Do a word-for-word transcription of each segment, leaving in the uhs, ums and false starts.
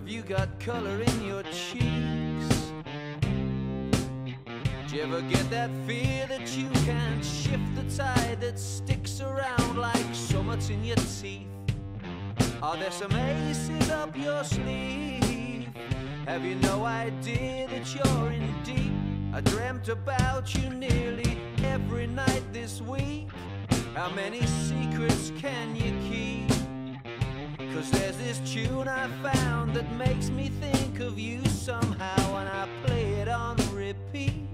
Have you got color in your cheeks? Do you ever get that fear that you can't shift the tide that sticks around like so much in your teeth? Are there some aces up your sleeve? Have you no idea that you're in deep? I dreamt about you nearly every night this week. How many secrets can you keep? 'Cause there's this tune I found that makes me think of you somehow, and I play it on repeat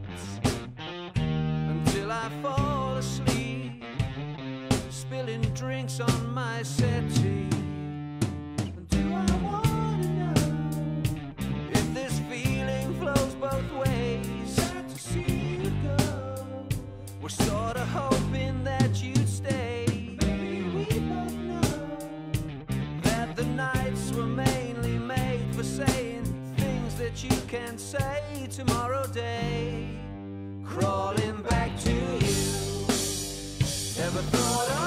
until I fall asleep, spilling drinks on my settee. Do I wanna know if this feeling flows both ways? Sad to see you go. We're sort of hoping that you'd stay. Maybe we both know that the nights were mainly made for saying things that you can't say tomorrow day. Crawling back to you. Ever thought of